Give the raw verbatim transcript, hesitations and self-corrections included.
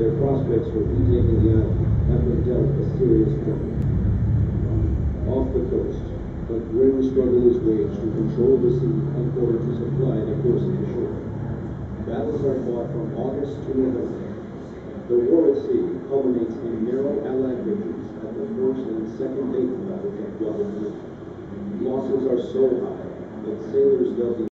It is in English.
their prospects for retaking the island have been dealt a serious blow. Off the coast, a grim struggle is waged to control the sea in order to supply the forces ashore. Battles are fought from August to November. The war at sea culminates in narrow Allied victories at the first and second naval battles of Guadalcanal. Losses are so high that sailors felt the